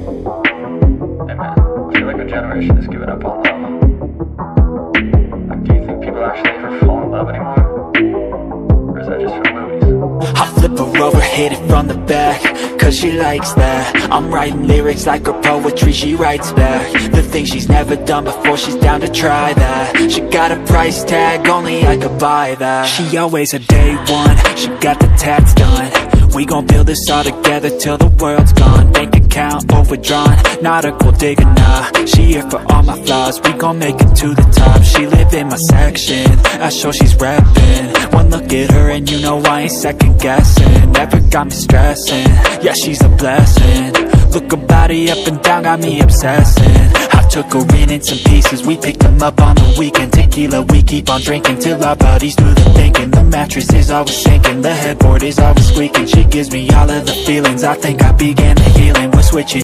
Hey man, I feel like our generation has given up on love. Like, do you think people actually ever fall in love anymore? Or is that just for movies? I flip her over, hit it from the back, cause she likes that. I'm writing lyrics like her poetry, she writes back. The things she's never done before, she's down to try that. She got a price tag, only I could buy that. She always a day one, she got the tats done. We gon' build this all together till the world's gone. Bank account overdrawn, not a gold digger, nah. She here for all my flaws, we gon' make it to the top. She live in my section, I show she's reppin'. One look at her and you know I ain't second guessing. Never got me stressing, yeah she's a blessing. Look her body up and down, got me obsessing. I took her in some pieces, we picked them up on the weekend. Tequila, we keep on drinking till our bodies do the thinking. The mattress is always sinking, the headboard is always squeaking. She gives me all of the feelings, I think I began the healing. We're switching